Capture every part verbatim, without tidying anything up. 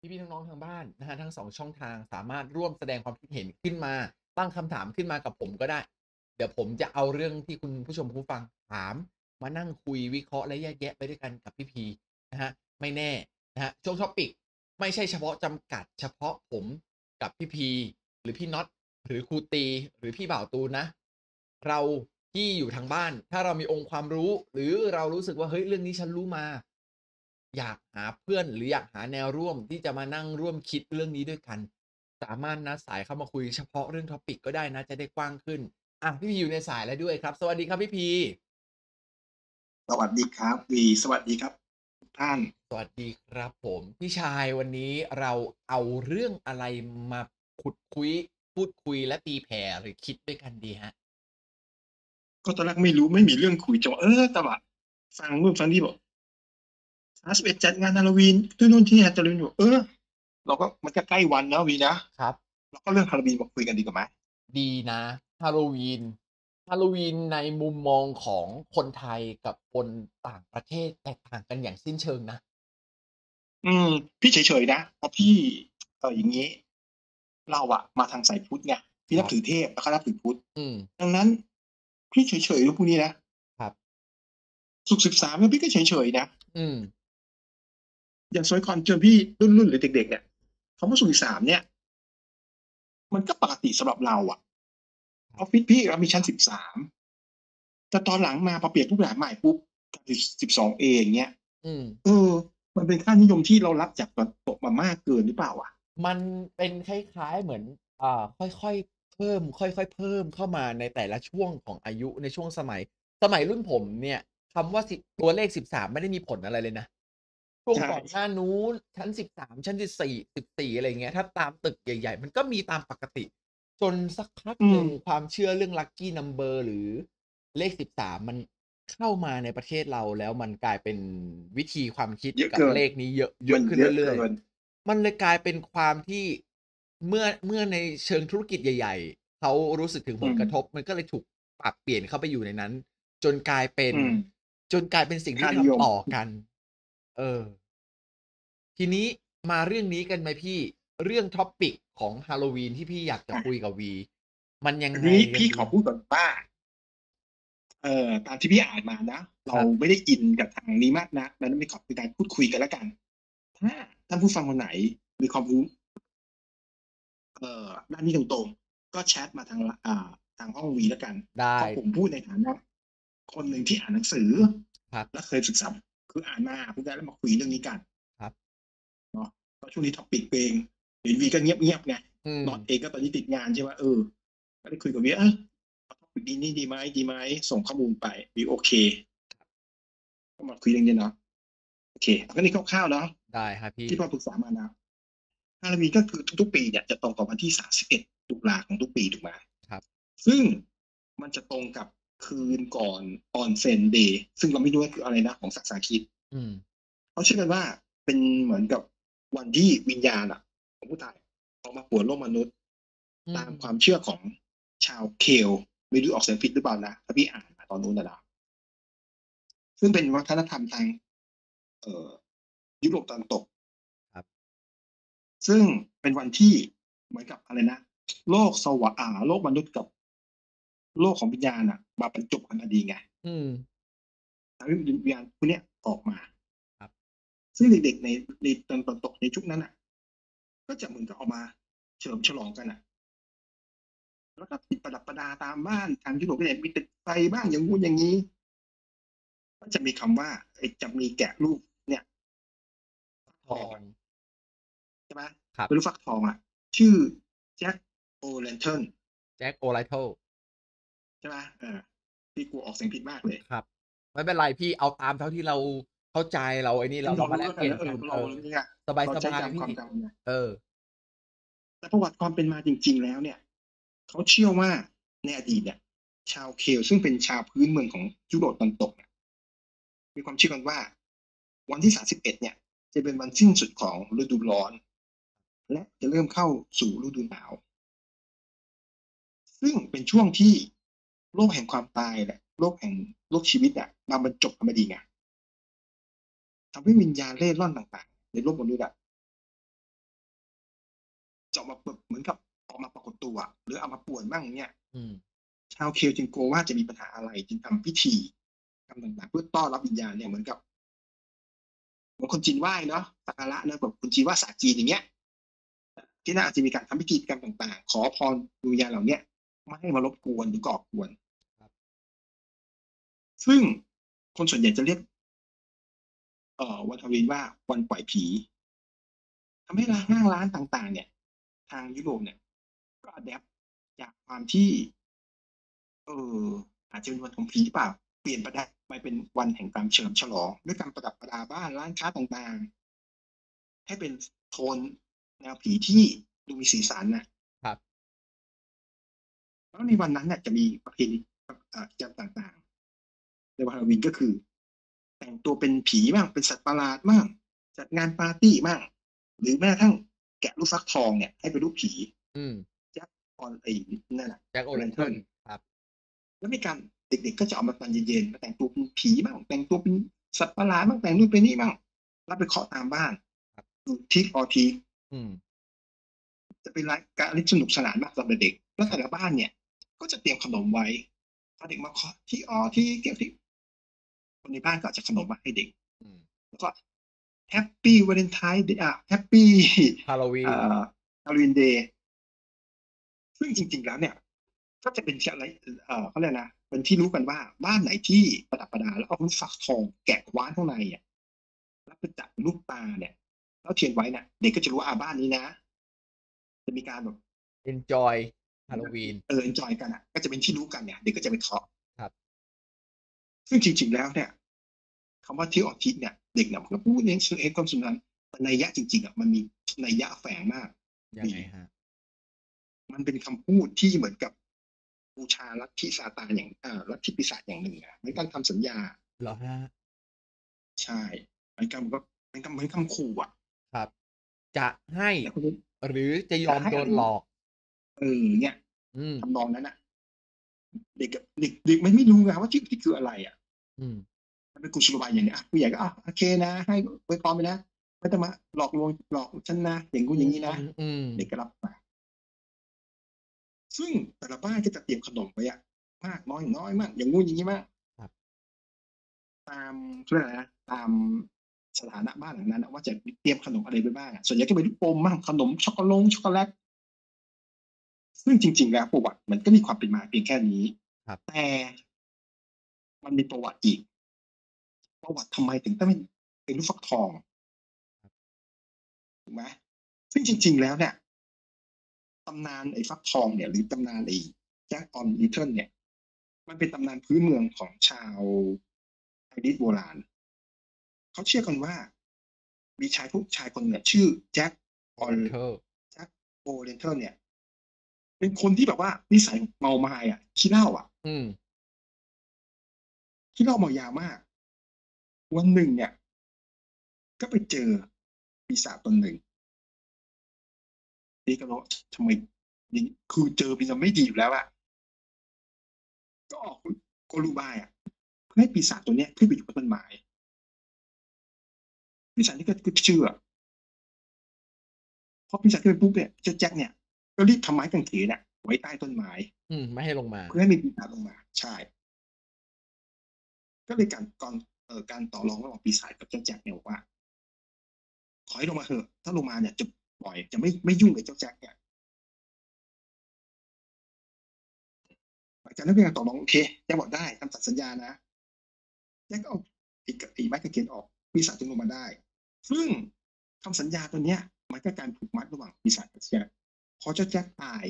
พี่ๆน้องๆทางบ้านนะฮะทั้งสองช่องทางสามารถร่วมแสดงความคิดเห็นขึ้นมาตั้งคำถามขึ้นมากับผมก็ได้เดี๋ยวผมจะเอาเรื่องที่คุณผู้ชมผู้ฟังถามมานั่งคุยวิเคราะห์และแยกแยะไปด้วยกันกับพี่พีนะฮะไม่แน่นะฮะช่วง topic ไม่ใช่เฉพาะจำกัดเฉพาะผมกับพี่พีหรือพี่น็อตหรือครูตีหรือพี่บ่าวตูนนะเราที่อยู่ทางบ้านถ้าเรามีองค์ความรู้หรือเรารู้สึกว่าเฮ้ยเรื่องนี้ฉันรู้มาอยากหาเพื่อนหรืออยากหาแนวร่วมที่จะมานั่งร่วมคิดเรื่องนี้ด้วยกันสามารถนัดสายเข้ามาคุยเฉพาะเรื่อง topic ก็ได้นะจะได้กว้างขึ้นอ่ะพี่พีอยู่ในสายแล้วด้วยครับสวัสดีครับพี่พีสวัสดีครับวีสวัสดีครับทุกท่านสวัสดีครับผมพี่ชายวันนี้เราเอาเรื่องอะไรมาขุดคุยพูดคุยและตีแผ่หรือคิดด้วยกันดีฮะก็ตอนแรกไม่รู้ไม่มีเรื่องคุยจนเออแต่ว่าฟังนู่นฟังนี่บอกสามสิบเอ็ดจัดงานฮาโลวีนที่นู่นที่นี่ฮาโลวีนบอกเออเราก็มันจะใกล้วันนะวีนะครับเราก็เรื่องฮาโลวีนมาคุยกันดีกว่าไหมดีนะฮาโลวีนฮาโลวีนในมุมมองของคนไทยกับคนต่างประเทศแตกต่างกันอย่างสิ้นเชิงนะอืมพี่เฉยๆนะเพราะพี่เอออย่างนี้เราอะมาทางสายพุทธไงพี่ครับนับถือเทพแล้วก็นับถือพุทธอืมดังนั้นพี่เฉยๆเรื่องพวกนี้นะครับศุกร์สิบสามเนี่ยพี่ก็เฉยๆนะอืมอย่างสมัยก่อนเจอพี่รุ่นๆหรือเด็กๆเนี่ยคำว่าศุกร์สิบสามเนี่ยมันก็ปกติสำหรับเราอะออฟฟิศพี่เรามีชั้นสิบสาม แต่ตอนหลังมาพอเปลี่ยนรูปแบบใหม่ปุ๊บกลายเป็นสิบสองเออย่างเงี้ยอืมเออมันเป็นค่านิยมที่เรารับจากตะวันตกมามากเกินหรือเปล่าวะมันเป็นคล้ายๆเหมือนอ่าค่อยๆเพิ่มค่อยๆเพิ่มเข้ามาในแต่ละช่วงของอายุในช่วงสมัยสมัยรุ่นผมเนี่ยคำว่าสิตัวเลขสิบสามไม่ได้มีผลอะไรเลยนะช่วงใช่ก่อนหน้านู้นชั้นสิบสามชั้นสิบสี่ สิบสี่อะไรอย่างเงี้ยถ้าตามตึกใหญ่ๆมันก็มีตามปกติจนสักพักอืมหนึ่งความเชื่อเรื่อง ลัคกี้ นัมเบอร์ หรือเลขสิบสามมันเข้ามาในประเทศเราแล้วมันกลายเป็นวิธีความคิดกับเยอะเกินเลขนี้เยอะเยอะมันเยอะขึ้นเรื่อยเกินๆ มันเลยกลายเป็นความที่เมื่อเมื่อในเชิงธุรกิจใหญ่ๆเขารู้สึกถึงผอืมลกระทบมันก็เลยถูกปรับเปลี่ยนเข้าไปอยู่ในนั้นจนกลายเป็นอืมจนกลายเป็นสิ่งที่ค่านิยมทำต่อกันเออทีนี้มาเรื่องนี้กันไหมพี่เรื่อง topic ของฮาโลวีนที่พี่อยากจะอะคุยกับวีมันยังไงอันนี้กันดีพี่ขอพูดก่อนว่าเอ่อตามที่พี่อ่านมานะคเรารับไม่ได้อินกับทางนี้มากนักดังนั้นไม่ขอเป็นการพูดคุยกันแล้วกันถ้าท่านผู้ฟังคนไหนมีความรู้เอ่อด้านนี้ตรงๆก็แชทมาทางอ่าทางห้องวีแล้วกันเพได้ราะผมพูดในฐานะ คนหนึ่งที่อ่านหนังสือและครับเคยศึกษาคืออ่านมาเพื่อแล้วมาคุยเรื่องนี้กันครับเนาะเพราะช่วงนี้ท็อปิกเพลงเห็นวีก็เงียบๆไงอืมนอตเองก็ตอนนี้ติดงานใช่ไหมเออก็ได้คุยกับวีเออท็อปิกนี้นี่ดีไหมดีไหมส่งข้อมูลไปวีโอเคก็มาคุยเรื่องนี้เนาะโอเคก็นี่คร่าวๆเนาะได้ครับพี่ที่พอปรึกษามานะฮาโลวีนก็คือทุกๆปีเนี่ยจะตรงกับวันที่สามสิบเอ็ดตุลาของทุกปีถูกไหมครับซึ่งมันจะตรงกับคืนก่อนออนเซนเดย์ซึ่งเราไม่รู้ว่าคืออะไรนะของศักดิ์สาคิดอืมเขาเชื่อกันว่าเป็นเหมือนกับวันที่วิญญาณอะของผู้ตายออกมาปวดโลกมนุษย์อืมตามความเชื่อของชาวเคลไม่รู้ออกเสียงผิดหรือเปล่านะถ้าพี่อ่านมาตอนนู้นนะนะซึ่งเป็นวัฒนธรรมทางเอ่อยุโรปตะวันตกครับซึ่งเป็นวันที่เหมือนกับอะไรนะโลกสวรรค์อ่าโลกมนุษย์กับโลกของวิญญาณอะมาบรรจบกันพอดีไงอืมทำให้วิญญาณพวกเนี้ยออกมาครับซึ่งเด็กๆในในตะวันตกในชุกนั้นอ่ะก็จะเหมือนกับออกมาเฉลิมฉลองกันอ่ะ แล้วก็ติดประดับประดาตามบ้านทางยุโรปก็จะมีติดไฟบ้างอย่างงู้นอย่างนี้ก็จะมีคำว่าไอ้จะมีแกะรูปเนี่ยทองทองใช่ไหมครับเป็นรูปฟักทองอ่ะชื่อแจ็คโอเลนเทิร์นแจ็คโอไลท์ใช่ไหมเออที่กูออกเสียงผิดมากเลยครับไม่เป็นไรพี่เอาตามเท่าที่เราเข้าใจเราไอ้นี่เราซึ่งเราเรามาแลกรู้แล้วกันนะเออเปลี่ยนกันเอเราอเนี่ยสบายเราใช้สบายพี่จำความจำเนี่ยเออแต่ประวัติความเป็นมาจริงๆแล้วเนี่ยเขาเชื่อว่าในอดีตเนี่ยชาวเคลซึ่งเป็นชาวพื้นเมืองของยุโรปตะวันตกเนี่ยมีความเชื่อกันว่าวันที่สามสิบเอ็ดเนี่ยจะเป็นวันสิ้นสุดของฤดูร้อน และจะเริ่มเข้าสู่ฤดูหนาวซึ่งเป็นช่วงที่โลกแห่งความตายแหละโลกแห่งโลกชีวิตอ่ะมาบรรจบกันมาดีไงทำให้วิญญาณเล่ร่อนต่างๆในโลกมนุษย์อ่ะจะออกมาแบบเหมือนกับออกมาปรากฏตัว หรือเอามาป่วนบ้างอย่างเงี้ยอืมชาวเคลต์จึงกลัวว่าจะมีปัญหาอะไร จึงทำพิธีกรรมต่าง ๆ เพื่อต้อนรับวิญญาณเนี่ยเหมือนกับ เหมือนคนจีนไหว้เนาะ สักการะเนาะ แบบคนจีนไหว้ศาสตร์จีน อย่างเงี้ย ที่นั่นอาจจะมีการทำพิธีกรรมต่าง ๆ ขอพรดวงวิญญาณเหล่าเนี้ยไม่ให้มารบกวนหรือก่อกวนครับซึ่งคนส่วนใหญ่จะเรียก เอ่อ วันฮาโลวีนว่าวันปล่อยผี ทำให้ร้าน ห้างร้านต่าง ๆ เนี่ย ทางยุโรปเนี่ย ก็ อะแดปต์ จากความที่ เอ่อ อาจจะเป็นวันของผีหรือเปล่า เปลี่ยนประดะ ไปเป็นวันแห่งการเฉลิมฉลอง ด้วยการประดับประดาบ้าน ร้านค้าต่าง ๆ ให้เป็น โทนแนวผีที่ดูมีสีสันน่ะครับแล้วในวันนั้นน่ะจะมีประเพณี แบบ อ่า กิจกรรมต่าง ๆ ในวันฮาโลวีน ก็คือ แต่งตัวเป็นผีบ้าง เป็นสัตว์ประหลาดบ้าง จัดงานปาร์ตีบ้าง หรือแม้กระทั่งแกะรูปฟักทองเนี่ยให้เป็นรูปผีอืม Jack on ไอ้นั่นน่ะ Jack O'Lantern O'Lantern ครับแล้วมีการ เด็ก ๆ ก็จะออกมาตอนเย็น ๆ มาแต่งตัวเป็นผีบ้าง แต่งตัวเป็นสัตว์ประหลาดบ้าง แต่งนู่นเป็นนี่บ้าง แล้วไปเคาะตามบ้านครับคือ Trick or treat อืมจะเป็นรายการที่สนุกสนานมากสำหรับเด็ก แล้วแต่ละบ้านเนี่ยก็จะเตรียมขนมไว้ พอเด็กมาเคาะ Trick or treat Trick or treat คนในบ้านก็เอาจากขนมมาให้เด็กอืมแล้วก็ Happy Valentine Day อ่า Happy ฮาโลวีอ่นา Halloween Day ซึ่งจริง ๆ แล้วเนี่ย ก็จะเป็นที่อะไร เอ่อ เขาเรียกอะไรนะ เป็นที่รู้กันว่า บ้านไหนที่ประดับประดา แล้วเอารูปฟักทองแกะว้านข้างในอะ แล้วไปจับลูกตาเนี่ย แล้วเทียนไว้เนี่ย เด็กก็จะรู้ว่า อา บ้านนี้นะ จะมีการแบบเอนจอยฮาโลวีนเออ เอนจอยกันอะ ก็จะเป็นที่รู้กันเนี่ย เด็กก็จะไปเคาะครับซึ่งจริง ๆ แล้วเนี่ย คำว่า Trick or treat เนี่ย เด็กเนี่ยมันก็พูดเอง เองความสุขนั้น แต่นัยยะจริง ๆ อะ มันมีนัยยะแฝงมากยังไงครับ? มันเป็นคำพูดที่เหมือนกับบูชาลัทธิซาตานอย่าง อ่า ลัทธิปีศาจอย่างหนึ่งอะ เหมือนการทำสัญญาเหรอครับ? ใช่ เหมือนกับแบบ เหมือนกับ เหมือนคำขู่อะครับ จะให้แล้วคนนี้หรือจะยจะอมให้โดอะไรนหลอกเออ เนี่ยอืมทำนองนั้นน่ะ เด็กอะ เด็ก เด็กมันไม่รู้ไงว่า Trick or treat คืออะไรอะอืมมันเป็นกุศโลบายอย่างหนึ่ง อะ ผู้ใหญ่ก็ อะ โอเคนะ ให้อวยพรไปนะ ไม่ต้องมาหลอกลวง หลอกฉันนะ อย่างงู้นอย่างงี้นะอืมเด็กๆก็รับไป ซึ่งแต่ละบ้านก็จะเตรียมขนมไว้อะ มากน้อย น้อยมั่ง อย่างงู้นอย่างงี้มั่งครับตาม เขาเรียกอะไรนะ ตามสถานะบ้านหลังนั้นน่ะว่า จะมีเตรียมขนมอะไรไว้บ้างอะ ส่วนใหญ่ก็เป็นลูกอมมั่ง ขนมช็อกโกลงช็อกโกแลต ซึ่งจริง ๆ แล้วประวัติมันก็มีความเป็นมาเพียงแค่นี้ครับแต่ มันมีประวัติอีก ประวัติทำไมถึงต้องเป็น เป็นลูกฟักทอง ถูกไหม ซึ่งจริง ๆ แล้วเนี่ย ตำนานไอ้ฟักทองเนี่ย หรือตำนานไอ้ Jack on Lantern เนี่ย มันเป็นตำนานพื้นเมืองของชาว ไอริชโบราณ เขาเชื่อกันว่า มีชาย ผู้ชายคนหนึ่งอะชื่อ Jack on O'Lantern Jack O'Lantern เนี่ย เป็นคนที่แบบว่านิสัยเมามายอะ ขี้เหล้าอะอืมขี้เหล้าเมายามาก วันหนึ่งเนี่ย ก็ไปเจอปีศาจตนหนึ่ง ทีนี้ก็ร้อง ทำไม อย่างงี้ คือเจอปีศาจไม่ดีอยู่แล้วอะ ก็ออกกล กลอุบายอะ เพื่อให้ปีศาจตัวเนี้ยขึ้นไปอยู่บนต้นไม้ ปีศาจนี่ก็ ก็เชื่อ พอปีศาจขึ้นไปปุ๊บเนี่ย เจ้าแจ็คเนี่ย ก็รีบทำไม้กางเขนอะไว้ใต้ต้นไม้อืม ไม่ให้ลงมาเพื่อให้มีปีศาจลงมา ใช่ ก็เลยการ กอน เอ่อ การต่อรองระหว่างปีศาจกับเจ้าแจ็คเนี่ยบอกว่า ขอให้ลงมาเถอะ ถ้าลงมาเนี่ยจะปล่อย จะไม่ ไม่ยุ่งกับเจ้าแจ็คเนี่ย หลังจากนั้นเป็นการต่อรอง โอเค แจ็คบอกได้ ทำตามสัญญานะ แจ็คก็เอาไอ้ ก ไอ้ไม้กางเขนออก ปีศาจจึงลงมาได้ ซึ่งคำสัญญาตัวเนี้ย มันก็การผูกมัดระหว่างปีศาจกับแจ็ค พอเจ้าแจ็คตาย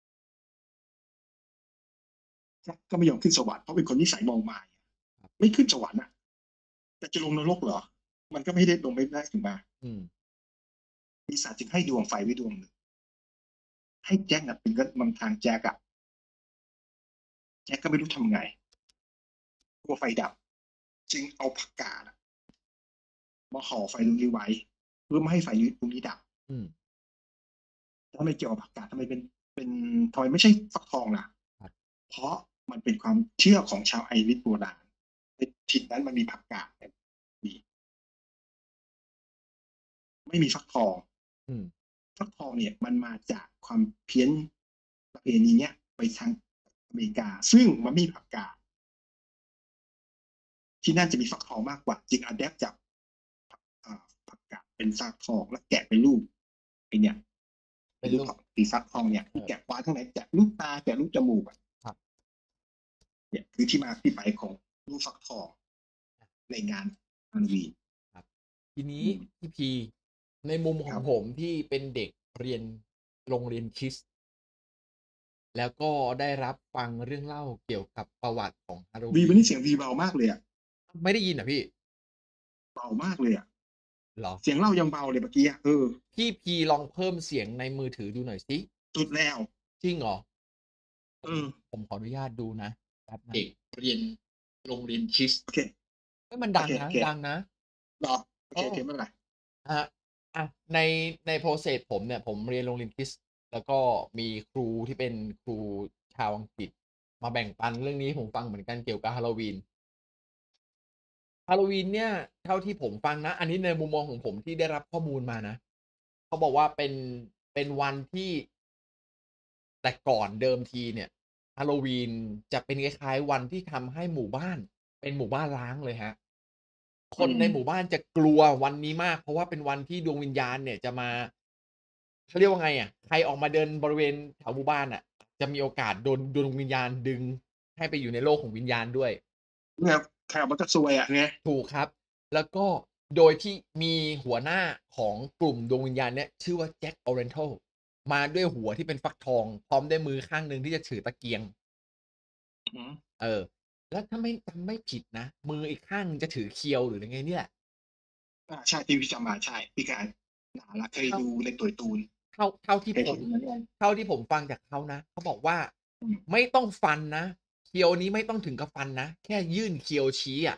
แจ็คก็ไม่ยอมขึ้นสวรรค์ เพราะเป็นคนนิสัยเมามาย ไม่ขึ้นสวรรค์อะ แต่จะลงนรกเหรอ มันก็ไม่ได้ลงไม่ได้ ถูกเปล่า? อืมปีศาจจึงให้ดวงไฟไว้ดวงหนึ่ง ให้แจ็คน่ะเป็น ก็นำทางแจ็คอะ แจ็คก็ไม่รู้ทำไง กลัวไฟดับ จึงเอาผักกาดอะ มาห่อไฟตรงนี้ไว้ เพื่อไม่ให้ไฟนี้ ตรงนี้ดับอืมทำไมเกี่ยวกับผักกาด ทำไมเป็น เป็น ทำไมไม่ใช่ฟักทองล่ะ? ครับเพราะมันเป็นความเชื่อของชาวไอริชโบราณ ในถิ่นนั้นมันมีผักกาดกัน มี ไม่มีฟักทองอืมฟักทองเนี่ยมันมาจากความเพี้ยนประเพณีเนี้ยไปทางอเมริกา ซึ่งมันไม่มีผักกาดที่นั่นจะมีฟักทองมากกว่าจึงอะแดปต์จากอ่าผักกาดเป็นฟักทองแล้วแกะเป็นรูปไอ้เนี่ยเป็เป็น นรูปรูปของปีฟักทองเนี่ยเอที่อแกะปลาทั้งไหนแกะรูปตาแกะรูปจมูกอะครับเนี่ยคือที่มาที่ไปของรูปฟักทองในงานฮาโลวีนครับ ทีนี้อืมพี่พี ในมุมขคอรังบผมที่เป็นเด็กเรียนโรงเรียนคริสต์ แล้วก็ได้รับฟังเรื่องเล่าเกี่ยวกับประวัติของฮาโลวีวีวันนี้นเสียง วี เบามากเลยอะไม่ได้ยินเหรอพี่? เบามากเลยอะเหรอ? เสียงเรายังเบาเลยเมื่อกี้อะ เออพี่พีลองเพิ่มเสียงในมือถือดูหน่อยสิสุดแล้วจริงเหรอ? เออผมขออนุญาตดูนะ แป๊บนะ เด็กเรียนโรงเรียนคริสต์โอเคเฮ้ย มันโอดังเคนะโอเคดังนะเหรอ? โอเอเคอๆ ไม่เป็นไรครับ อะ ใน ใน process ผมเนี่ย ผมเรียนโรงเรียนคริสต์ แล้วก็มีครูที่เป็นครูชาวอังกฤษ มาแบ่งปันเรื่องนี้ให้ผมฟังเหมือนกันเกี่ยวกับฮาโลวีน ฮาโลวีนเนี่ย เท่าที่ผมฟังนะ อันนี้ในมุมมองของผมที่ได้รับข้อมูลมานะ เขาบอกว่าเป็น เป็นวันที่ แต่ก่อนเดิมทีเนี่ย ฮาโลวีนจะเป็นคล้าย ๆ วันที่ทำให้หมู่บ้านเป็นหมู่บ้านร้างเลยครับ คอืนในหมู่มบ้านจะกลัววันนี้มาก เพราะว่าเป็นวันที่ดวงวิญญาณเนี่ยจะมา เขาเรียกว่าไงอะ ใครออกมาเดินบริเวณแถวหมู่บ้านน่ะ จะมีโอกาสโดนดวงวิญญาณดึงให้ไปอยู่ในโลกของวิญญาณด้วยเนี่ย ใครออกมาก็ซวยอะไงถูกครับ แล้วก็โดยที่มีหัวหน้าของกลุ่มดวงวิญญาณเนี้ย ชื่อว่า Jack O'Lantern มาด้วยหัวที่เป็นฟักทอง พร้อมด้วยมือข้างหนึ่งที่จะถือตะเกียงอือฮึเออ แล้วถ้าไม่ จำไม่ผิดนะ มืออีกข้างหนึ่งจะถือเคียว หรือยังไงนี่แหละอา ใช่ ที่พี่จำมา ใช่ พี่ก็อ่าน นานแล้ว เคยเท่าดูในตัวการ์ตูนเท่า เท่าที่เคยผมเห็นเหมือนกันเท่าที่ผมฟังจากเขานะ เขาบอกว่าอืมไม่ต้องฟันนะ เคียวนี้ไม่ต้องถึงกับฟันนะ แค่ยื่นเคียวชี้อะ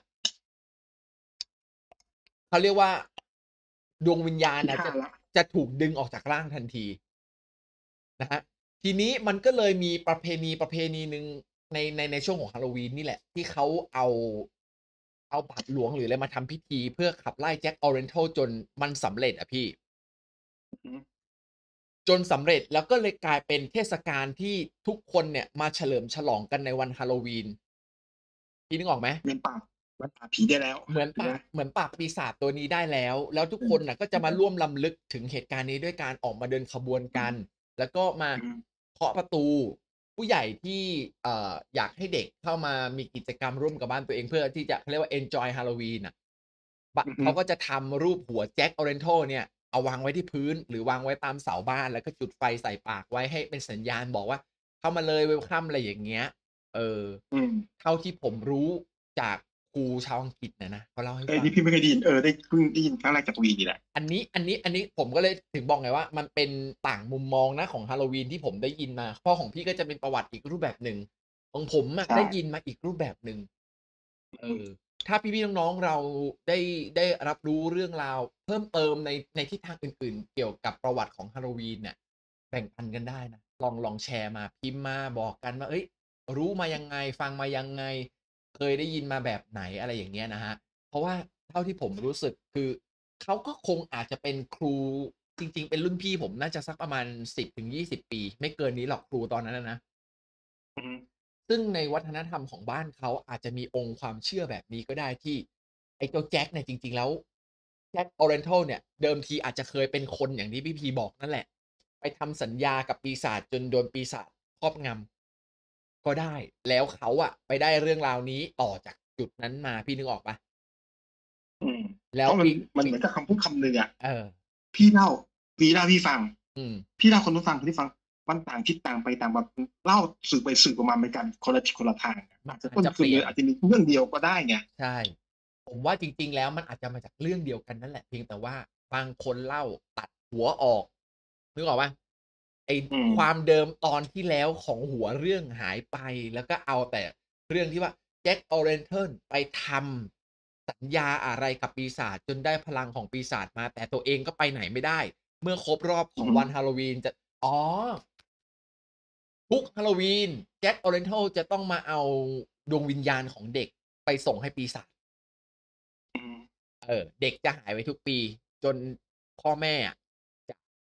เขาเรียกว่า ดวงวิญญาณผิดน่ะท่าจะแล้วจะถูกดึงออกจากร่างทันที นะครับ ทีนี้มันก็เลยมีประเพณี ประเพณีหนึ่งใน ใน ในช่วงของฮาโลวีนนี่แหละ ที่เขาเอา เอาบาตรหลวง หรืออะไรมาทำพิธี เพื่อขับไล่ Jack O'Lantern จนมันสำเร็จอะพี่อือฮึจนสำเร็จ แล้วก็เลยกลายเป็นเทศกาลที่ทุกคนเนี่ยมาเฉลิมฉลองกันในวันฮาโลวีน พี่นึกออกไหม? เหมือนปราบ เหมือนปราบผีได้แล้วเหมือนถูกไหม? ปราบ เหมือนปราบปีศาจตัวนี้ได้แล้ว แล้วทุกอืมคนน่ะก็จะมาร่วมรำลึกถึงเหตุการณ์นี้ด้วยการออกมาเดินขบวนอืกันมแล้วก็มาอืมเคาะประตู ผู้ใหญ่ที่ เอ่อ อยากให้เด็กเข้ามามีกิจกรรมร่วมกับบ้านตัวเอง เพื่อที่จะ เขาเรียกว่า เอนจอยฮาโลวีนน่ะ บอือฮเึขาก็จะทำรูปหัว Jack O'Lantern เนี่ย เอาวางไว้ที่พื้น หรือวางไว้ตามเสาบ้าน แล้วก็จุดไฟใส่ปากไว้ให้เป็นสัญญาณบอกว่า เข้ามาเลย เวลคัม อะไรอย่างเงี้ย เอออืมเท่าที่ผมรู้จากครูชาวอังกฤษน่ะนะ เขาเล่าให้เออฟังนี่พี่ไม่เคยได้ยิน เออ ได้ เพิ่งได้ยินครั้งแรกจาก วี นี่แหละอันนี้ อันนี้ อันนี้ผมก็เลยถึงบอกไงว่า มันเป็นต่างมุมมองนะของฮาโลวีนที่ผมได้ยินมา เพราะของพี่ก็จะเป็นประวัติอีกรูปแบบหนึ่ง ของผมอะใช่ได้ยินมาอีกรูปแบบหนึ่งอืเอมอ ถ้าพี่ ๆ น้อง ๆ เราได้ ได้รับรู้เรื่องราวเพิ่มเติมใน ในทิศทางอื่น ๆ เกี่ยวกับประวัติของฮาโลวีนเนี่ย แบ่งปันกันได้นะ ลอง ลองแชร์มา พิมพ์มาบอกกันว่า เฮ้ย รู้มายังไง ฟังมายังไง เคยได้ยินมาแบบไหน อะไรอย่างเงี้ยนะครับ เพราะว่าเท่าที่ผมรู้สึก คือเขาก็คงอาจจะเป็นครู จริง ๆ เป็นรุ่นพี่ผมน่าจะสักประมาณ สิบถึงยี่สิบ ปี ไม่เกินนี้หรอกครูตอนนั้นอะนะอือฮึซึ่งในวัฒนธรรมของบ้านเขาอาจจะมีองค์ความเชื่อแบบนี้ก็ได้ ที่ไอ้เจ้าแจ็คเนี่ยจริง ๆ แล้ว Jack O'Lantern เนี่ย เดิมทีอาจจะเคยเป็นคนอย่างที่พี่พีบอกนั่นแหละ ไปทำสัญญากับปีศาจจนโดนปีศาจครอบงำ ก็ได้ แล้วเขาอะไปได้เรื่องราวนี้ต่อจากจุดนั้นมา พี่นึกออกเปล่า? อืมแลเ้พราะมัวปนี ปมันเีหมือนกับคำพูดคำหนึ่งอะเออพี่เล่า วีเล่าให้พี่ฟังอืมพี่เล่าคนนู้นฟัง คนนี้ฟัง มันต่างทิศต่างไปต่างแบบ อือ เล่าสืบไปสืบมาเป็นการคนละทิศคนละทางมอัานจจะอตา้จนทุนเลยจะเปลี่ยนอาจจะมีเรื่องเดียวก็ได้ไงใช่ ผมว่าจริง ๆ แล้วมันอาจจะมาจากเรื่องเดียวกันนั่นแหละ เพียงแต่ว่าบางคนเล่าตัดหัวออก นึกออกเปล่า? ไอ้อืมความเดิมตอนที่แล้วของหัวเรื่องหายไป แล้วก็เอาแต่เรื่องที่ว่า Jack O'Lantern ไปทำสัญญาอะไรกับปีศาจจนได้พลังของปีศาจมา แต่ตัวเองก็ไปไหนไม่ได้ เมื่อครบรอบอขือฮึองวันฮาโลวีนจะ อ๋อ ทุกฮาโลวีน Jack O'Lantern จะต้องมาเอาดวงวิญญาณของเด็กไปส่งให้ปีศาจอืมเออ เด็กจะหายไปทุกปี จนพ่อแม่อะ จะ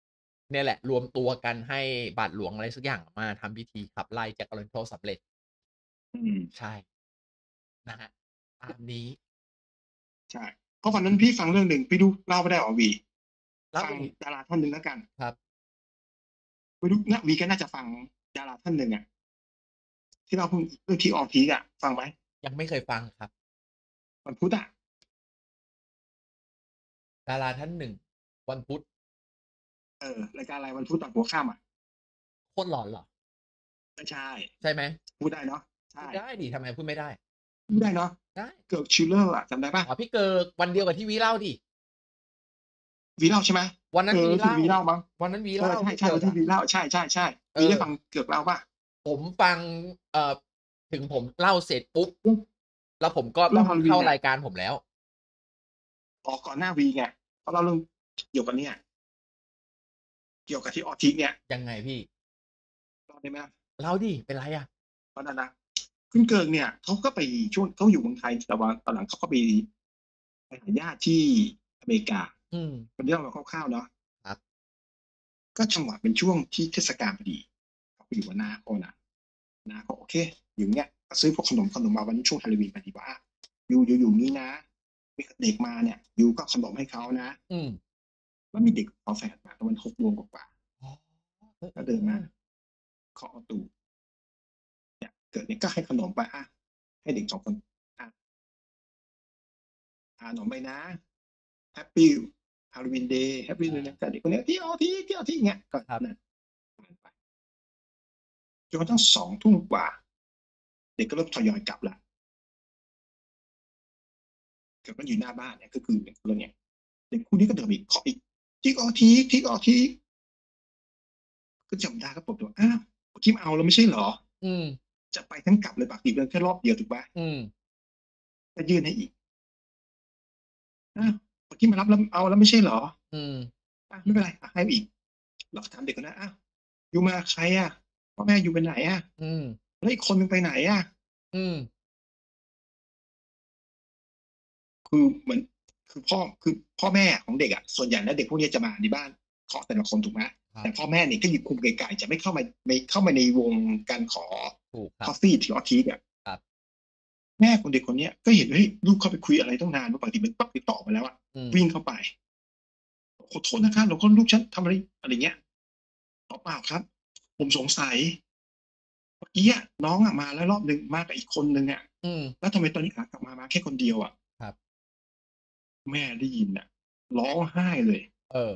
เนี่ยแหละ รวมตัวกันให้บาทหลวงอะไรสักอย่างมาทำพิธีขับไล่ Jack O'Lantern สำเร็จอืมใช่ นะครับ ตามนี้ใช่ เพราะวันนั้นพี่ฟังเรื่องหนึ่ง ไม่รู้เล่าไม่ได้เหรอวี? เล่าฟังดิดาราท่านหนึ่งแล้วกันครับไม่รู้ ณ วีก็น่าจะฟังดาราท่านหนึ่งอะ ที่เล่าเพิ่ง เรื่อง Trick or Treat อะ ฟังไหม? ยังไม่เคยฟังครับวันพุธอะดาราท่านหนึ่ง วันพุธเออ รายการอะไรวันพุธตอนหัวค่ำอะ? โคตรหลอนเหรอ? ไม่ใช่ใช่ไหม? พูดได้เนาะ ใชพู่ดได้ดิ ทำไมพูดไม่ได้? พูดได้เนาะได้เกิร์ก Schiller อะ จำได้เปล่า? อ๋อ พี่เกิร์ก วันเดียวกับที่วีเล่าดิวีเล่าใช่ไหม? วันนั้เออนวีเรู้ลสึก่าวีเล่ามั้งวันนั้นวีเอเล่อาใพี่ช่เกๆิวรักอนที่ะวีเล่า ใช่ ๆเๆ วีได้ฟัอองเกิร์กเล่าเปล่า? ผมฟัง เอ่อ ถึงผมเล่าเสร็จปุ๊บอือแล้วผมก็เรตื่้ององเข้า Halloween อราะยการผมแล้วอ๋อ ก่อนหน้าวีไง เขาเล่าเรื่องเกี่ยวกับเนี่ย เกี่ยวกับ Trick or Treat เนี่ยยังไงพี่? เล่าได้ไหมล่ะ? เล่าดิ เป็นไรอะ? ตอนนั้นนะ คุณเกิร์กเนี่ย เขาก็ไปช่วง เขาอยู่เมืองไทย แต่ว่าตอนหลังเขาก็ไป ไปหาญาติที่อเมริกาอืมอันนี้เล่าแบบคร่าว ๆ เนาะครับก็จังหวะเป็นช่วงที่เทศกาลพอดี เขาไปอยู่กับน้าเขาอะนะ น้าก็โอเค อยู่อย่างเงี้ย ก็ซื้อพวกขนม ขนมมาวันนี้ช่วงฮาโลวีนพอดีว่า ยู ยูอยู่งี้นะ มีเด็กมาเนี่ย ยูก็เอาขนมให้เขานะอืมแล้วมีเด็กฝาแฝดมาประมาณ หก โมงกว่าอ๋อ เอๆ ก็เดินมาอ ๆ ๆเคาะประตู เนี่ยเกิร์กเนี่ยก็ให้ขนมไป อะ ให้เด็ก สอง คน อะ อา ขนมไปนะ แฮปปีฮาโลวีนเดย์ แฮปปีออะไราแต่เด็กคนเนี้ย Trick or Treat Trick or Treat อย่างเงี้ย ก็ครับนั่น ไป จนกระทั่ง สอง ทุ่มกว่า เด็กก็เริ่มทยอยกลับแล้ว เกิร์กก็อยู่หน้าบ้านเนี่ย ก็คือเด็กคนเนี้ย เด็กคู่นี้ก็เดินมาอีก เคาะอีก Trick or Treat Trick or Treat ก็จำได้ ก็เปิดประตู อ้าว เมื่อกี้มาเอาแล้วไม่ใช่เหรอ? อืมจะไปทั้งกลับเลย ปกติเดินแค่รอบเดียวถูกเปล่า? อืมก็ยื่นให้อีก อ้าว เมื่อกี้มารับแล้ว เอาแล้วไม่ใช่เหรอ? อืมอะ ไม่เป็นไร อะ ให้อีก เราก็ถามเด็กคนนั้น อ้าว ยูมากับใครอะ? พ่อแม่ยูไปไหนอะ? อืมแล้วอีกคนหนึ่งไปไหนอะ? อืมคือเหมือน คือพ่อ คือพ่อแม่ของเด็กอะ ส่วนใหญ่แล้วเด็กพวกนี้จะมาในบ้านเคาะแต่ละคนถูกไหม? ครัแต่บพ่อแม่เนี่ยก็อยู่คุมไกล ๆ จะไม่เข้ามาใน เข้ามาในวงการขอถูกครคับอฟฟี่ Trick or Treat อะครับแม่ของเด็กคนเนี้ยก็เห็น เฮ้ย ลูกเข้าไปคุยอะไรตั้งนาน ปกติมันปั๊บติดต่อออกมาแล้วอะอืมวิ่งเข้าไป "ขอโทษนะคะ แล้วก็ลูกฉันทำอะไร" อะไรอย่างเงี้ย "อ๋อ เปล่าครับ ผมสงสัย เมื่อกี้อะน้องอะมาแล้วรอบหนึ่ง มากับอีกคนหนึ่งอะอืมแล้วทำไมตอนนี้ขากลับมา มาแค่คนเดียวอะ?" ครับแม่ได้ยินน่ะ ร้องไห้เลยเออ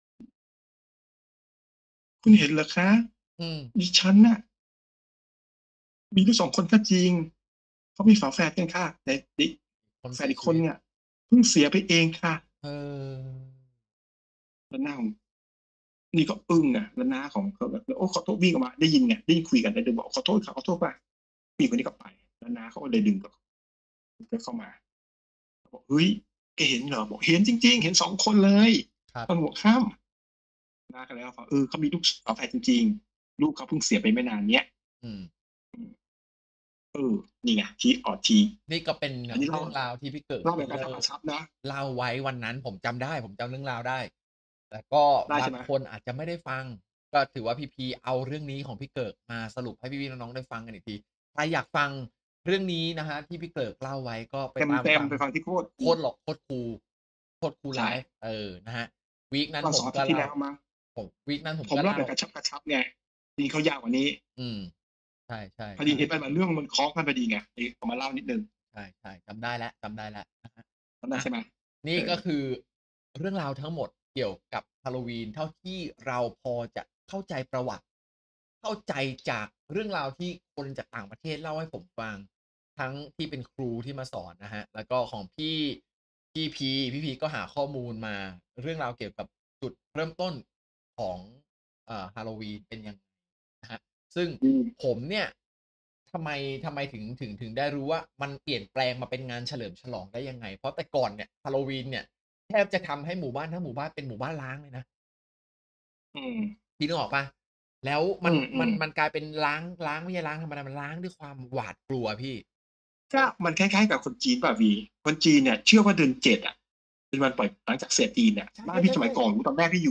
"คุณเห็นเหรอคะ? อืมดิฉันน่ะ" "มีลูก สอง คนก็จริง เขามีฝาแฝดกันค่ะ แต่เด็กคนแฝเสดียชอีกีวิตคนเนี่ยเพิ่งเสียไปเองค่ะ" เออแล้วหน้าของ นี่ก็อึ้งอะ แล้วน้าของเขาแบบ โอ้ ขอโทษ วิ่งออกมา ได้ยินไง ได้ยินคุยกัน เลยเดินบอก "ขอโทษค่ะ ขอโทษค่ะ" ผู้หญิงคนนี้ก็ไป แล้วน้าเขาก็เลยดึงก็ ก็เข้ามา บอก "เฮ้ย แกเห็นเหรอ?" บอก "เห็นจริง ๆ เห็น สอง คนเลยครับตอนหัวค่ำ" น้าก็เลยเล่าให้ฟัง เออ เขามีลูก ส ฝาแฝดจริง ๆ ลูกเขาเพิ่งเสียไปไม่นานเนี้ยอืมอืม เออ นี่ไง Trick or Treat นี่ก็เป็นอันนี้เรเล่ื่าองราวที่พี่เกิร์กเล่าแบบกระชับ Schiller กระชับนะเล่าไว้วันนั้น ผมจำได้ ผมจำเรื่องราวได้ แต่ก็บได้ใาช่ไหม? งคนอาจจะไม่ได้ฟัง ก็ถือว่าพีพีเอาเรื่องนี้ของพี่เกิร์กมาสรุปให้พี่ ๆ น้อง ๆ ได้ฟังกันอีกที ใครอยากฟังเรื่องนี้นะครับที่พี่เกิร์กเล่าไว้ ก็ไปตามเต็มฟังๆ ไปฟังที่โคตรโคตรหลอก โคตรคูล โคตรคูลใชไล่ฟ์ เออ นะฮะ วีกนั้นตอนผสอง อามกทิ็ตย์ทีเ่ล่แลา้วมั้งผม วีกนั้นผมผมเล่าก็เล่าแบบกระชับ ๆ ไง จริง ๆ เขายาวกว่านี้อืม ใช่พอดีเห็นๆ ๆมัน มันเรื่องมันคล้องกันพอดีไง เลยเอามาเล่านิดหนึ่งใช่ ๆ จำได้แล้ว จำได้แล้ว อะฮะจำได้อะใช่ไหม? นเี่ออก็คือเรื่องราวทั้งหมดเกี่ยวกับฮาโลวีน เท่าที่เราพอจะเข้าใจประวัติ เข้าใจจากเรื่องราวที่คนจากต่างประเทศเล่าให้ผมฟัง ทั้งที่เป็นครูที่มาสอนนะครับ แล้วก็ของพี่ พี่พี พี่พีก็หาข้อมูลมา เรื่องราวเกี่ยวกับจุดเริ่มต้นของ เอ่อ ฮาโลวีนเป็นยัง นะครับ ซึ่งอืมผมเนี่ย ทำไม ทำไมถึง ถึง ถึงได้รู้ว่า มันเปลี่ยนแปลงมาเป็นงานเฉลิมฉลองได้ยังไง เพราะแต่ก่อนเนี่ย ฮาโลวีนเนี่ย แทบจะทำให้หมู่บ้านทั้งหมู่บ้านเป็นหมู่บ้านร้างเลยนะอืมพี่นึกออกเปล่า? แล้วอมันืมันม ๆมันกลายเป็นร้าง ร้างไม่ใช่ร้างธรรมดา มันร้างด้วยความหวาดกลัวพี่ก็มันคล้าย ๆ กับคนจีนเปล่าวี คนจีนเนี่ยเชื่อว่าเดือน เจ็ด อะ เป็นวันปล่อย หลังจากเศษตีนเนี่ยใช่บ้านพี่สมัยๆ ๆก่อน โอ้โฮ ตอนแรกพี่อยู่นะ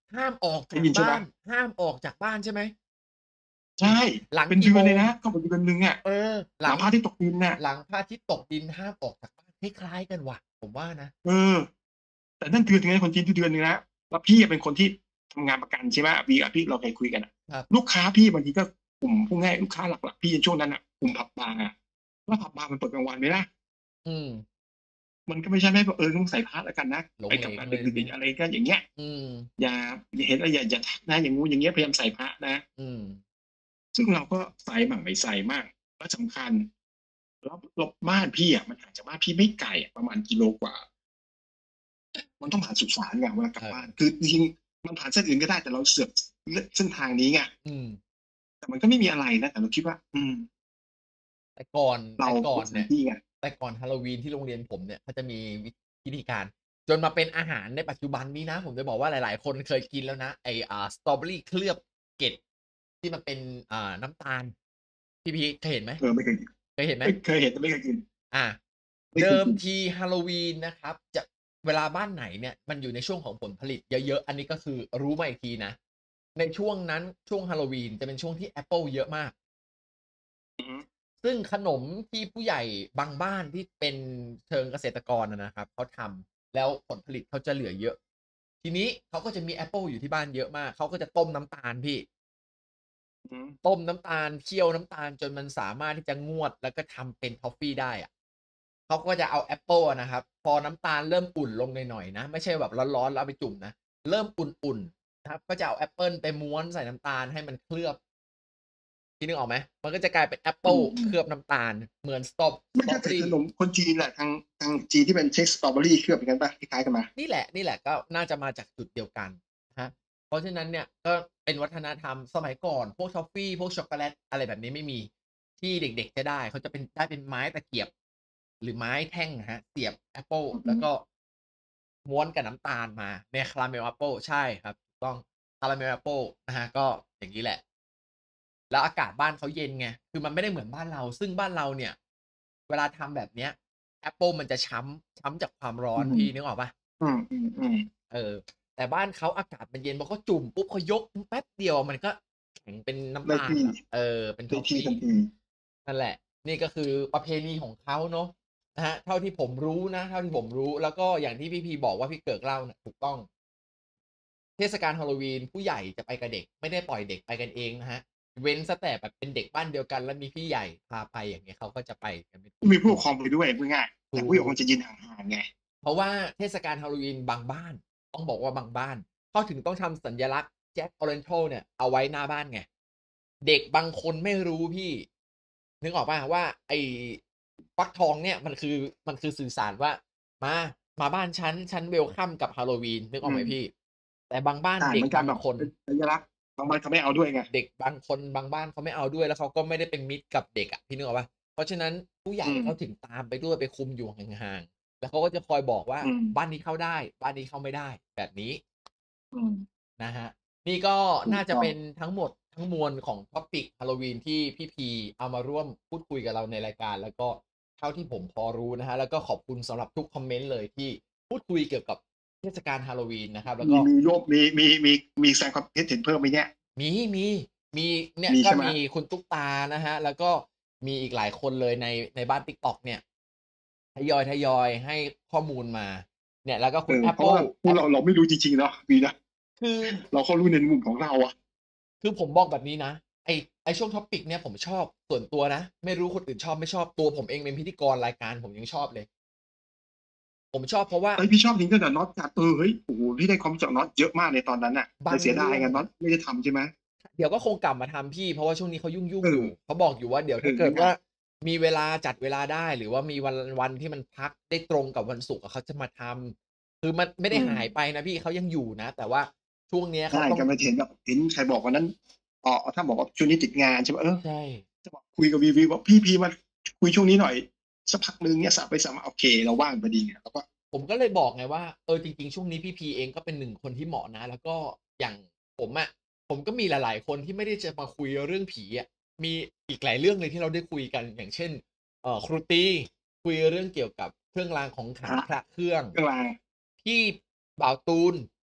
ห้ามออกได้จากยินใช่ไหมบ้าน ห้ามออกจากบ้านใช่ไหม? ใช่หลังเป็นกเี่ดืโอมง? นเลยนะ ก็บอกเดือนหนึ่งอะเออ หหลลัังงพระอาทิตย์ตกดินน่ะหลังพระอาทิตย์ตกดินห้ามออกจากบ้าน คล้าย ๆ กันว่ะ ผมว่านะเออ แต่นั่นเดือนหนึ่งนะ คนจีนคือเดือนหนึ่งนะ แล้วพี่อะเป็นคนที่ทำงานประกัน ใช่ไหม วี อะ ที่เราเคยคุยกันอะครับลูกค้าพี่บางทีก็กลุ่ม พูดง่าย ๆ ลูกค้าหลัก ๆ พี่ในช่วงนั้นน่ะ กลุ่มผับบาร์ แล้วผับบาร์มันเปิดกลางวันไหมล่ะ? อืมมันก็ไม่ใช่ไม่ เออ ต้องใส่พระแล้วกันนะหลไปกลับมางเหลงเลยดึกทีนี้ๆ อะไรก็อย่างเงี้ยอืมอย่า อย่าเห็น อย่า อย่าทักนะ อย่างงู้นอย่างเงี้ย พยายามใส่พระนะอืมซึ่งเราก็ใส่มั่งไม่ใส่มั่ง แล้วสำคัญ แล้ว แล้วบ้านพี่อะมันห่างจากบ้านพี่ไม่ไกลอะ ประมาณกิโลกว่า มันต้องผ่านสุสานไงเวลากลับครบ้าับน คือจริง ๆ มันผ่านเส้นอื่นก็ได้ แต่เราเสือก เลือกเส้นทางนี้ไงอืมแต่มันก็ไม่มีอะไรนะ แต่เราคิดว่า อืมแต่ก่อนเรแตา่ก่อเลือกสนเถนีา่นยที่ไงแต่ก่อนฮาโลวีนที่โรงเรียนผมเนี่ย เขาจะมีวิ วิธีการ จนมาเป็นอาหารในปัจจุบันนี้นะ ผมจะบอกว่าหลาย ๆ คนเคยกินแล้วนะ ไอ้ อ่า สตรอว์เบอร์รี่เคลือบเกล็ด ที่มันเป็น อ่า น้ำตาล พี่พีชเคยเห็นไหม? เออ ไม่เคยกินเคยเห็นไหเม? ฮ้ย เคยเห็นแต่ไม่เคยกินอาไม่เเคดยิกมินทีฮาโลวีนนะครับ จะ เวลาบ้านไหนเนี่ย มันอยู่ในช่วงของผลผลิตเยอะ ๆ อันนี้ก็คือรู้มาอีกทีนะ ในช่วงนั้น ช่วงฮาโลวีนจะเป็นช่วงที่แอปเปิลเยอะมากอือฮึซึ่งขนมที่ผู้ใหญ่บางบ้านที่เป็นเชิงเกษตรกรอะนะครับ เขาทำ แล้วผลผลิตเขาจะเหลือเยอะ ทีนี้เขาก็จะมีแอปเปิลอยู่ที่บ้านเยอะมาก เขาก็จะต้มน้ำตาลพี่อือฮึต้มน้ำตาล เคี่ยวน้ำตาลจนมันสามารถที่จะงวด แล้วก็ทำเป็นทอฟฟีได้อะ เขาก็จะเอาแอปเปิลอะนะครับ พอน้ำตาลเริ่มอุ่นลงหน่อย ๆ นะ ไม่ใช่แบบร้อน ๆ แล้วเอาไปจุ่มนะ เริ่มอุ่น ๆ นะครับ ก็จะเอาแอปเปิลไปม้วนใส่น้ำตาลให้มันเคลือบ พี่นึกออกไหม? มันก็จะกลายเป็นแอปเปิอืลมเคลืๆอบน้ำตาล เหมือนสตรอไมส่ตรใชอ่ว์เแบตอ่ร์รีขนมคนจีนน่ะ ทาง ทางจีนที่เป็นใช้สตรอว์เบอร์รี่เคลือบอย่างงั้นเปล่า? คล้าย ๆ กันไหม? นี่แหละ ๆ ก็น่าจะมาจากจุดเดียวกันนะครับ เพราะฉะนั้นเนี่ย ก็เป็นวัฒนธรรม สมัยก่อนพวกทอฟฟี พวกช็อกโกแลต อะไรแบบนี้ไม่มี ที่เด็ก ๆ จะได้ เขาจะเป็น ได้เป็นไม้ตะเกียบ หรือไม้แท่งอะครับ เสียบแอปเปิลอือฮแึล้วก็ม้วนกับน้ำตาลมา ในคาราเมลแอปเปิล ใช่ครับ ถูกต้อง คาราเมลแอปเปิลนะครับ ก็อย่างงี้แหละ แล้วอากาศบ้านเขาเย็นไง คือมันไม่ได้เหมือนบ้านเรา ซึ่งบ้านเราเนี่ย เวลาทำแบบเนี้ย แอปเปิลมันจะช้ำ ช้ำจากความร้ออืมนพี่ นึกออกเปล่า? อืม ๆ ๆเออ แต่บ้านเขาอากาศมันเย็น พอเขาจุ่มปุ๊บ เขายกแป๊บเดียวมันก็แข็งเป็นน้ไดำ้ตาทลี่แบบ เออ เป็นไทด้ทอฟฟี่ทันทีนั่นแหละ นี่ก็คือประเพณีของเขาเนาะ นะครับ เท่าที่ผมรู้นะ เท่าที่ผมรู้ แล้วก็อย่างที่พี่พีบอกว่า พี่เกิกเล่าเนี่ยถูกต้อง เทศกาลฮาโลวีนผู้ใหญ่จะไปกับเด็ก ไม่ได้ปล่อยเด็กไปกันเองนะครับ เว้นเสียแต่แบบเป็นเด็กบ้านเดียวกัน แล้วมีพี่ใหญ่พาไป อย่างเงี้ย เขาก็จะไปกันเป็นมีผู้กลปกุ่มครองไปด้วย พูดง่าย ๆถแตู่ผู้ใหญ่คกงจะยืนห่าง ๆ ไงเพราะว่าเทศกาลฮาโลวีนบางบ้าน ต้องบอกว่าบางบ้าน เขาถึงต้องทำสัญลักษณ์ Jack Oriental เนี่ยเอาไว้หน้าบ้านไง เด็กบางคนไม่รู้พี่ นึกออกเปล่าว่า ไอ้ฟักทองเนี่ย มันคือ มันคือสื่อสารว่า มา มาบ้านฉัน ฉัน เวลคัม กับฮาโลวีน นึกอออกไหมืมพี่? แต่บางบ้านใช่เดเ็หมือนกกบันางแบบคนเป็นสัญลักษณ์ บางบ้านเขาไม่เอาด้วยไงเด็กบางคน บางบ้านเขาไม่เอาด้วย แล้วเขาก็ไม่ได้เป็นมิตรกับเด็กอะ พี่นึกออกเปล่า? เพราะฉะนั้นผู้ใหญอ่ืเขามถึงตามไปด้วย ไปคุมอยู่ห่าง ๆ แล้วเขาก็จะคอยบอกว่าอืมบ้านนี้เข้าได้ บ้านนี้เข้าไม่ได้ แบบนี้อืมนะครับ นี่ก็ถูกตน่าจะ้อเงป็นทั้งหมดทั้งมวลของ topic ฮาโลวีนที่พี่พีเอามาร่วมพูดคุยกับเราในรายการ แล้วก็เท่าที่ผมพอรู้นะครับ แล้วก็ขอบคุณสำหรับทุกคอมเมนต์เลยที่พูดคุยเกี่ยวกับเทศกาลฮาโลวีนนะครับ แล้วมกี็มีร่วม มี มี มี มีแสดงความคิดเห็นเพิ่มไหมเนี่ย? มี มี มี เนี่ยมีใก็ช่ไหม? มีคุณตุ๊กตานะครับ แล้วก็มีอีกหลายคนเลยใน ในบ้าน TikTok เนี่ย ทยอย ๆ ให้ข้อมูลมา เนี่ย แล้วก็เคอุณอแอปเปิลเพราะว่าพแวอปกเรา เราไม่รู้จริง ๆ เนาะ ดีนะคือเราก็รู้ในมุมของเราอะคือผมบอกแบบนี้นะ ไอ้ ไอ้ช่วง topic เนี่ยผมชอบส่วนตัวนะ ไม่รู้คนอื่นชอบไม่ชอบ ตัวผมเองเป็นพิธีกรรายการผมยังชอบเลย ผมชอบเพราะว่าเฮ้ย พี่ชอบจริงตั้งแต่น็อตจัด เออ เฮ้ย โอ้โฮ พี่ได้ความรู้จากน็อตเยอะมากในตอนนั้นน่ะบแตา่งเสียเดรายื่องไงน็อตไม่ได้ทำใช่ไหม? เดี๋ยวก็คงกลับมาทำพี่ เพราะว่าช่วงนี้เขายุ่งเอๆ อยู่อเขาบอกอยู่ว่า เดี๋ยวเออถ้าเกิดไวง่ามีเวลา จัดเวลาได้ หรือว่ามีวัน วันที่มันพักได้ตรงกับวันศุกร์อะ เขาจะมาทำ คือมันไม่อไืด้หายมไปนะพี่ เขายังอยู่นะ แต่ว่าช่วงเนี้ยใเชขา่ต้องก็ไม่เห็นแบบ เห็นใครบอกวันนั้น อ๋อ ถ้าบอกว่าช่วงนี้ติดงานใช่เปล่า เออใช่จะบอกคุยกับวี วีบอก "พี่พีมาคุยช่วงนี้หน่อย" สักพักหนึ่งเนี่ย สะไปสะมา โอเค เราว่างพอดีไง เราก็ผมก็เลยบอกไงว่า เออ จริง ๆ ช่วงนี้พี่พีเองก็เป็น หนึ่ง คนที่เหมาะนะ แล้วก็อย่างผมอะ ผมก็มีหลาย ๆ คนที่ไม่ได้จะมาคุยเรื่องผีอะ มีอีกหลายเรื่องเลยที่เราได้คุยกัน อย่างเช่น เอ่อ ครูตี คุยเรื่องเกี่ยวกับเครื่องรางของขพลัรงะพระเครื่องเครื่องรางพี่บ่าวตูน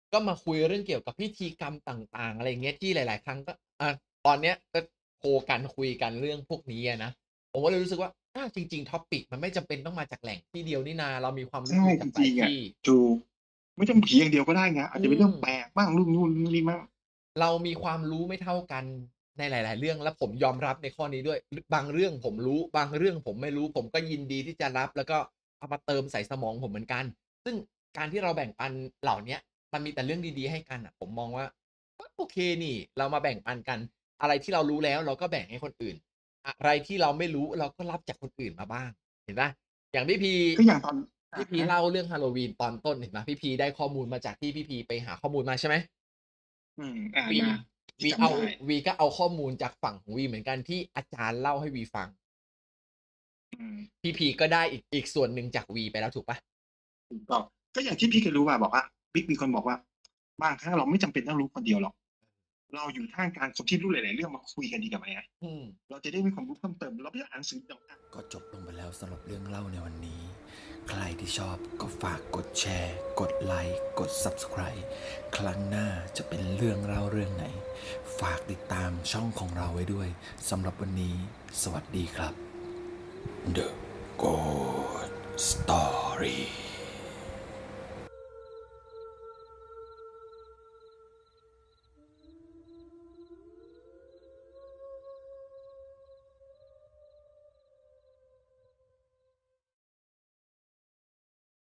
ก็มาคุยเรื่องเกี่ยวกับพิธีกรรมต่าง ๆ อะไรอย่างเงี้ย ที่หลาย ๆ ครั้งก็ อะ ตอนเนี้ยก็โทรกันคุยกันเรื่องพวกนี้อะนะ ผมก็เลยรู้สึกว่า อา จริง ๆ topic มันไม่จำเป็นต้องมาจากแหล่งที่เดียวนี่นา เรามีความใรชู้่มาจจากหลราิง ๆ อยทะี่ถูก ไม่ต้องผีอย่างเดียวก็ได้ไง อาอจืจะเป็นเรื่องแปมลกบ้าง เรื่องนู่นเรื่องนี่บ้างเรามีความรู้ไม่เท่ากันในหลาย ๆ เรื่อง และผมยอมรับในข้อนี้ด้วย ร บางเรื่องผมรู้ บางเรื่องผมไม่รู้ ผมก็ยินดีที่จะรับ แล้วก็เอามาเติมใส่สมองผมเหมือนกัน ซึ่งการที่เราแบ่งปันเหล่าเนี้ย มันมีแต่เรื่องดี ๆ ให้กันน่ะ ผมมองว่า ก็โอเคนี่ เรามาแบ่งปันกัน อะไรที่เรารู้แล้วเราก็แบ่งให้คนอื่น อะไรที่เราไม่รู้เราก็รับจากคนอื่นมาบ้าง เห็นเปล่า อย่างพี่พีก็อย่างตอน อพีะ่พีฮะเล่าเรื่องฮาโลวีนตอนต้นเห็นเปล่า พี่พีได้ข้อมูลมาจากที่พี่พีไปหาข้อมูลมาใช่ไหม? อืม อาวีมา พีว่ีจเอำาได้วีก็เอาข้อมูลจากฝั่งของวีเหมือนกัน ที่อาจารย์เล่าให้วีฟังอืมพี่พีก็ได้อีก อีกส่วนหนึ่งจากวีไปแล้วถูกเปล่า? ถูกต้อง ก็อย่างที่พี่เคยรู้มา บอกว่า บิ๊กมีคนบอกว่า บางครั้งเราไม่จำเป็นต้องรู้คนเดียวหรอก เราอยู่ท่ามกลางคนที่รู้หลาย ๆ เรื่องมาคุยกันดีกว่าไหมอะ? อืมเราจะได้มีความรู้เพิ่มเติม เราไม่ต้องอ่านหนังสือก็จบลงไปแล้วสำหรับเรื่องเล่าในวันนี้ ใครที่ชอบก็ฝากกดแชร์ กดไลค์ กด Subscribe ครั้งหน้าจะเป็นเรื่องเล่าเรื่องไหน ฝากติดตามช่องของเราไว้ด้วย สำหรับวันนี้ สวัสดีครับ The Ghost Story